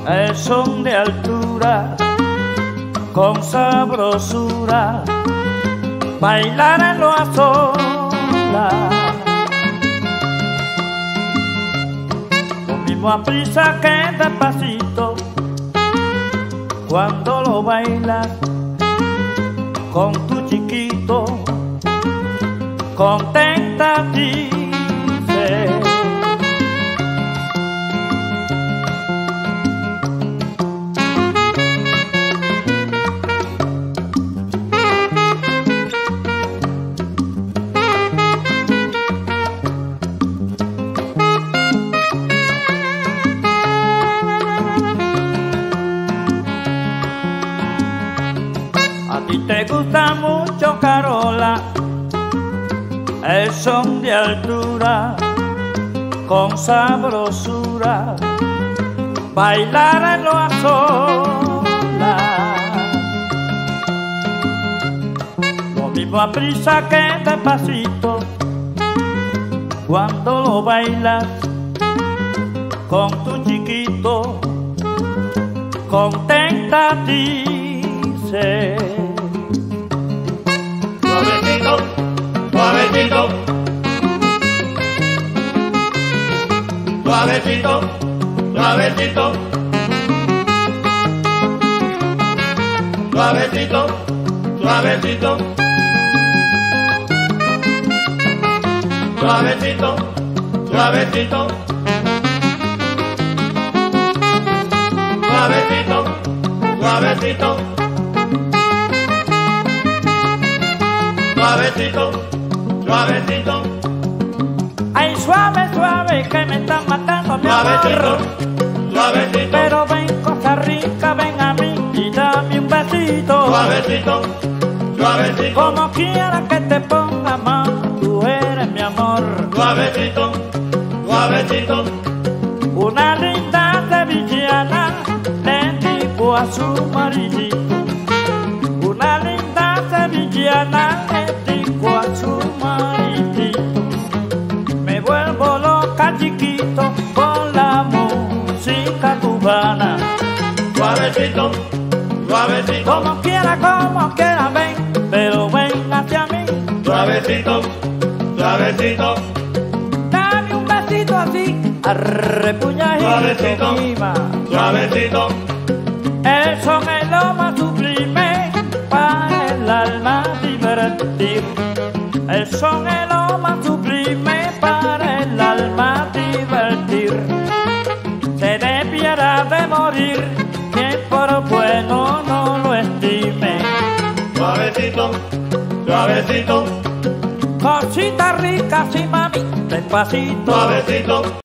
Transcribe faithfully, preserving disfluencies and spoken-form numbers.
el son de altura, con sabrosura, bailar en lo a solas, lo mismo a prisa que despacito, cuando lo bailas con tu chiquito, contenta dice. A ti te gusta mucho, Carola, el son de altura, con sabrosura, bailar en lo a solas, lo mismo a prisa que despacito, cuando lo bailas con tu chiquito, contenta dice. Suavecito, suavecito, suavecito, suavecito, suavecito, suavecito, suavecito, suavecito, suavecito, suavecito. Suavecito, suavecito. Ay, suave, suave, que me están matando, mi Suavecito, amor. suavecito. Pero ven, cosa rica, ven a mí y dame un besito. Suavecito, suavecito. Como quiera que te ponga más, tú eres mi amor. Suavecito, suavecito. Una linda sevillana le dijo a su maridito. Una linda sevillana le dijo a su maridito. Me vuelvo loca, chiquito, con la música cubana. Suavecito, suavecito. Como quiera, como quiera, ven, pero ven hacia mí. Suavecito, suavecito. Dame un besito así, arrepuñadito, Suavecito, mima. suavecito. El son es lo más sublime para el alma divertir. El son es lo más sublime para el alma divertir. Se debiera de morir quien por bueno no lo estime. Suavecito, suavecito. Cosita rica, sí, mami, despacito. Suavecito.